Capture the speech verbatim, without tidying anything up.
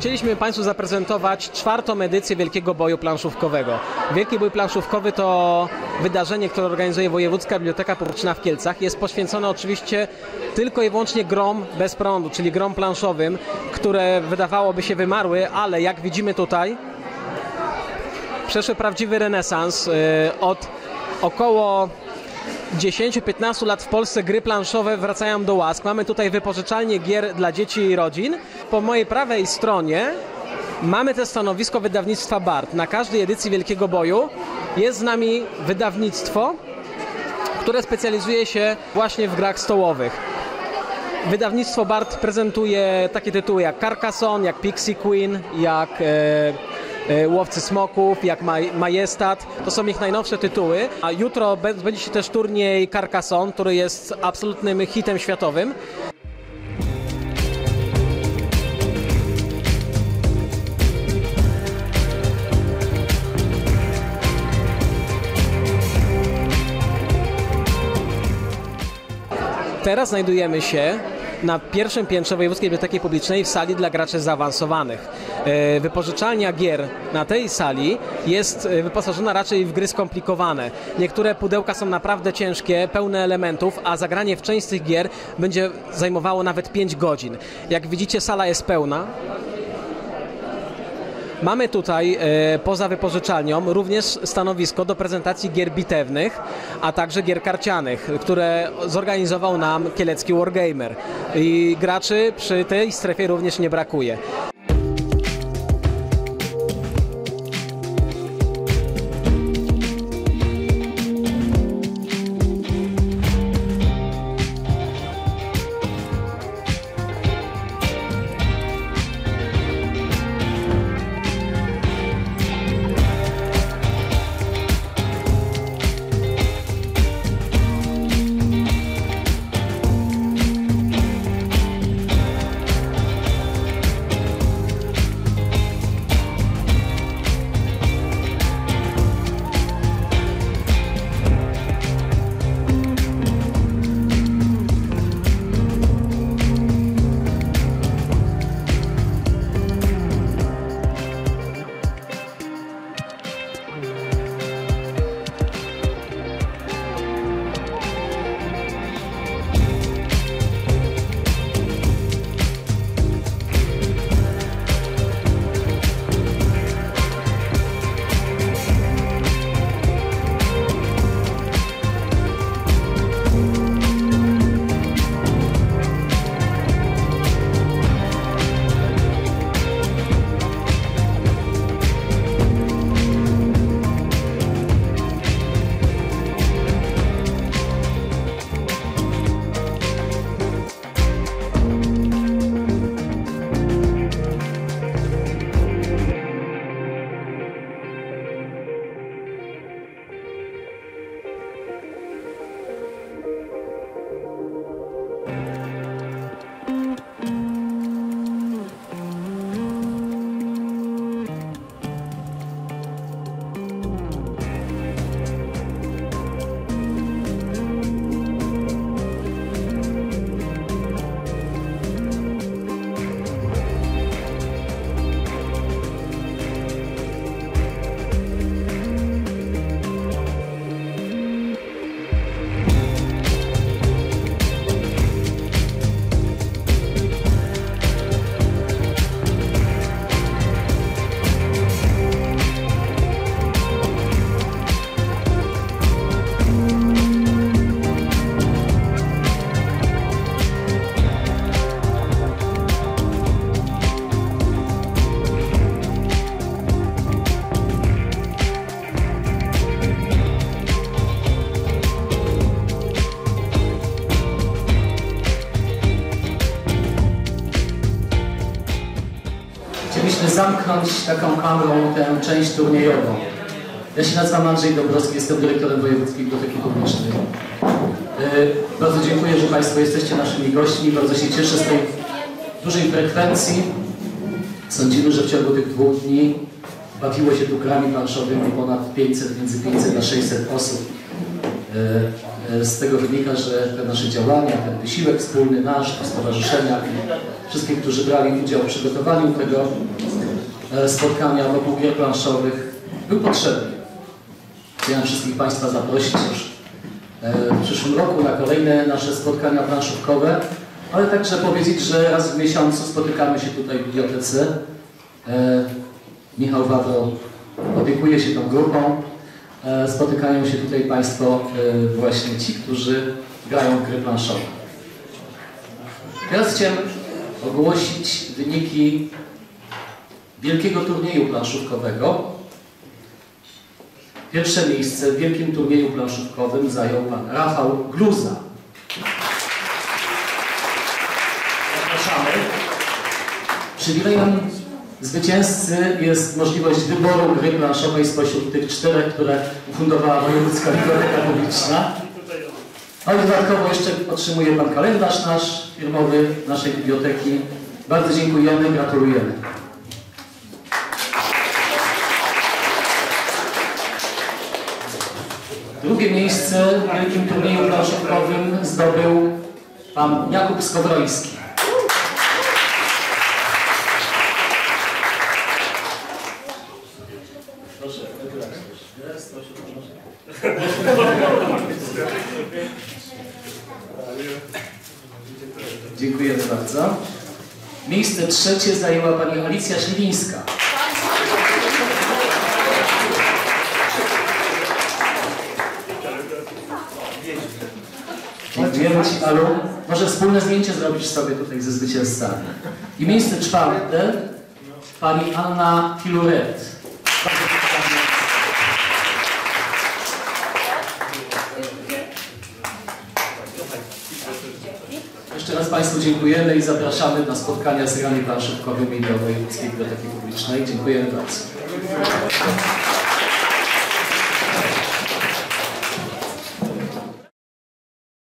Chcieliśmy Państwu zaprezentować czwartą edycję Wielkiego Boju Planszówkowego. Wielki Bój Planszówkowy to wydarzenie, które organizuje Wojewódzka Biblioteka Publiczna w Kielcach. Jest poświęcone oczywiście tylko i wyłącznie grom bez prądu, czyli grom planszowym, które wydawałoby się wymarły, ale jak widzimy tutaj, przeszły prawdziwy renesans. Od około dziesięciu do piętnastu lat w Polsce gry planszowe wracają do łask. Mamy tutaj wypożyczalnię gier dla dzieci i rodzin. Po mojej prawej stronie mamy też stanowisko wydawnictwa Bart. Na każdej edycji Wielkiego Boju jest z nami wydawnictwo, które specjalizuje się właśnie w grach stołowych. Wydawnictwo Bart prezentuje takie tytuły jak Carcassonne, jak Pixie Queen, jak e, Łowcy Smoków, jak Majestat. To są ich najnowsze tytuły. A jutro będzie się też turniej Carcassonne, który jest absolutnym hitem światowym. Teraz znajdujemy się na pierwszym piętrze Wojewódzkiej Biblioteki Publicznej w sali dla graczy zaawansowanych. Wypożyczalnia gier na tej sali jest wyposażona raczej w gry skomplikowane. Niektóre pudełka są naprawdę ciężkie, pełne elementów, a zagranie w część z tych gier będzie zajmowało nawet pięć godzin. Jak widzicie, sala jest pełna. Mamy tutaj e, poza wypożyczalnią również stanowisko do prezentacji gier bitewnych, a także gier karcianych, które zorganizował nam kielecki Wargamer. I graczy przy tej strefie również nie brakuje. Chcieliśmy zamknąć taką kamerą tę część turniejową. Ja się nazywam Andrzej Dąbrowski, jestem dyrektorem Wojewódzkiej Biblioteki Publicznej. Yy, bardzo dziękuję, że Państwo jesteście naszymi gośćmi. Bardzo się cieszę z tej dużej frekwencji. Sądzimy, że w ciągu tych dwóch dni bawiło się tu grami planszowymi ponad pięćset, między pięćset a sześćset osób. Yy, Z tego wynika, że te nasze działania, ten wysiłek wspólny nasz, to stowarzyszenia, wszystkich, którzy brali udział w przygotowaniu tego spotkania wokół gier planszowych, był potrzebny. Chciałem wszystkich Państwa zaprosić już w przyszłym roku na kolejne nasze spotkania planszówkowe, ale także powiedzieć, że raz w miesiącu spotykamy się tutaj w bibliotece. Michał Wawro opiekuje się tą grupą. Spotykają się tutaj Państwo właśnie ci, którzy grają w gry planszowe. Teraz chciałem ogłosić wyniki wielkiego turnieju planszówkowego. Pierwsze miejsce w wielkim turnieju planszówkowym zajął pan Rafał Gluza. Zapraszamy. Przywilejem zwycięzcy jest możliwość wyboru gry planszowej spośród tych czterech, które ufundowała Wojewódzka Biblioteka Publiczna. A dodatkowo jeszcze otrzymuje pan kalendarz nasz firmowy, naszej biblioteki. Bardzo dziękujemy, gratulujemy. Drugie miejsce w wielkim turnieju planszówkowym zdobył pan Jakub Skowroński. Proszę, dziękujemy bardzo. Miejsce trzecie zajęła pani Alicja Śliwińska. Dziękujemy Ci, Alu. Może wspólne zdjęcie zrobisz sobie tutaj ze zwycięzcami. I miejsce czwarte pani Anna Filuret. Jeszcze raz Państwu dziękujemy i zapraszamy na spotkania z grami planszówkowymi do Wojewódzkiej Biblioteki Publicznej. Dziękujemy bardzo.